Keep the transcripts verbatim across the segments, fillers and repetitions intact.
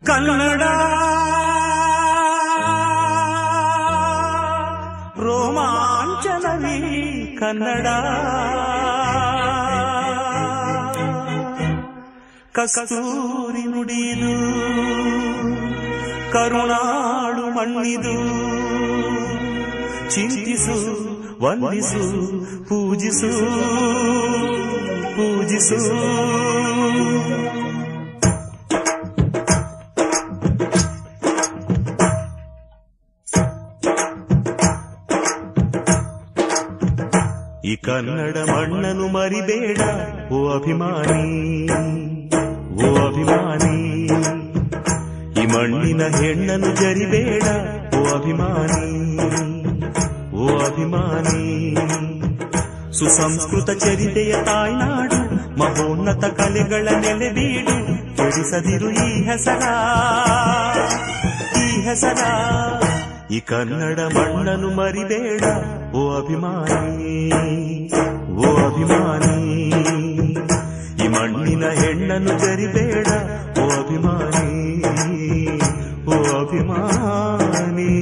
ಕನ್ನಡ ರೋಮಾಂಚನವೀ ಕನ್ನಡ ಕಸ್ತೂರಿ ನುಡಿದು ಕರುಣಾಳು ಮಣ್ಣಿದು ಚಿಂತಿಸು ವಂದಿಸು ಪೂಜಿಸು ಪೂಜಿಸು ಈ ಕನ್ನಡ ಮಣ್ಣನ್ನು ಮರಿಬೇಡ ಓ ಅಭಿಮಾನಿ, ಓ ಅಭಿಮಾನಿ. ಈ ಮಣ್ಣಿನ ಹೆಣ್ಣನ್ನು ಜರಿಬೇಡ ಓ ಅಭಿಮಾನಿ, ಓ ಅಭಿಮಾನಿ. ಸುಸಂಸ್ಕೃತ ಚರಿತೆಯ ತಾಯ್ನಾಡು, ಮಹೋನ್ನತ ಕಲೆಗಳ ನೆಲೆಬೀಡು. ಕೆಡಿಸದಿರು ಈ ಹೆಸರ, ಈ ಹೆಸರ. ಈ ಕನ್ನಡ ಮಣ್ಣನ್ನು ಮರಿಬೇಡ ಓ ಅಭಿಮಾನಿ, ಓ ಅಭಿಮಾನಿ. ಈ ಮಣ್ಣಿನ ಹೆಣ್ಣನ್ನು ಜರಿಬೇಡ ಓ ಅಭಿಮಾನಿ, ಓ ಅಭಿಮಾನಿ.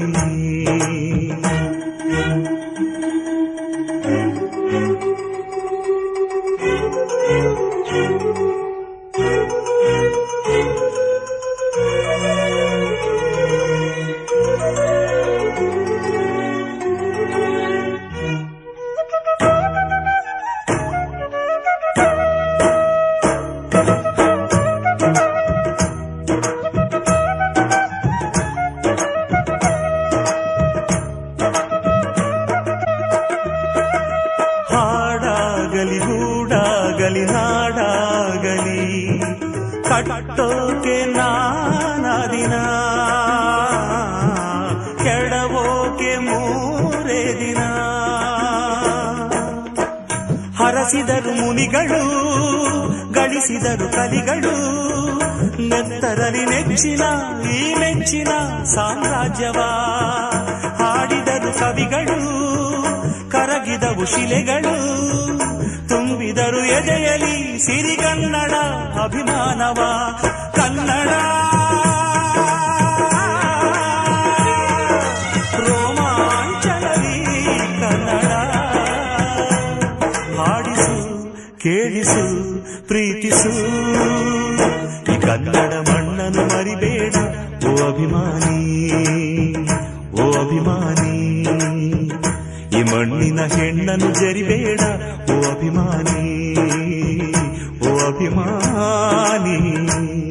ಹಾಡಾಗಲಿ ಹೂಡಾಗಲಿ ನಾಡಾಗಲಿ ಕಟ್ಟೋಕೆ ನಾನಾ ದಿನ, ಕೆಡವೋಕೆ ಮೂರೇ ದಿನ. ಹರಸಿದರು ಮುನಿಗಳು, ಗಳಿಸಿದರು ಕಲಿಗಳು. ನೆತ್ತರಲಿ ನೆಚ್ಚಿನ ಈ ಮೆಚ್ಚಿನ ಸಾಮ್ರಾಜ್ಯವ ಹಾಡಿದರು ಕವಿಗಳು. ಕರಗಿದವು ಶಿಲೆಗಳು, ತುಂಬಿದರು ಎದೆಯಲಿ ಸಿರಿಗನ್ನಡ ಅಭಿಮಾನವ. ಕನ್ನಡ ರೋಮಾಂಚನವೀ ಕನ್ನಡ. ಹಾಡಿಸು ಕೇಳಿಸು ಪ್ರೀತಿಸು. ಈ ಕನ್ನಡ ಮಣ್ಣನ್ನು ಮರಿಬೇಡ ಓ ಅಭಿಮಾನಿ, ಓ ಅಭಿಮಾನಿ. ಈ ಮಣ್ಣಿನ ಹೆಣ್ಣನ್ನು ಜರಿಬೇಡ ಓ ಅಭಿಮಾನಿ, ಓ ಅಭಿಮಾನಿ.